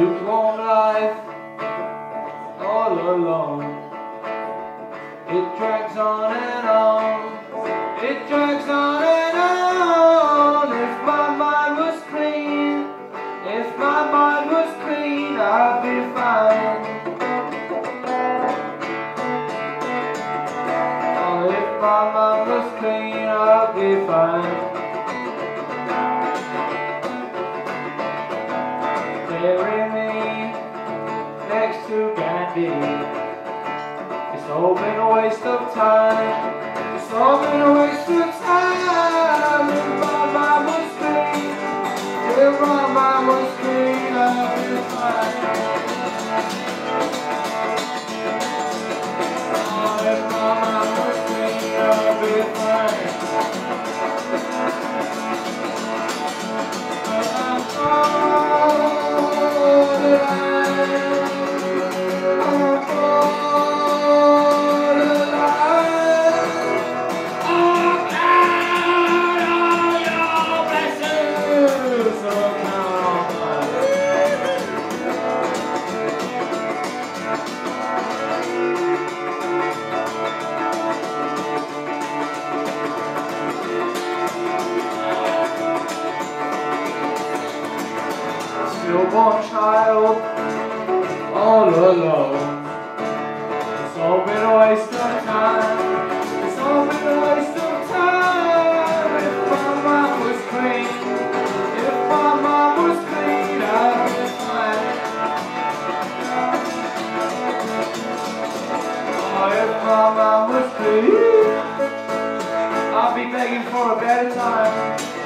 lukewarm life, all alone. It drags on and on, it drags on and on. If my mind was clean, if my mind was clean, I'd be fine. Oh, if my mind was clean, I'd be fine. Bury me next to Gandhi. It's all been a waste of time. It's all been a waste of time. If my mind was clean, if my mind was clean, I'd be fine. Oh, if my mind was clean, I'd be fine. Stillborn child, all alone. It's all been a waste of time. It's all been a waste of time. If my mind was clean, if my mind was clean, I'd be fine. Oh, if my mind was clean, I'd be begging for a better time.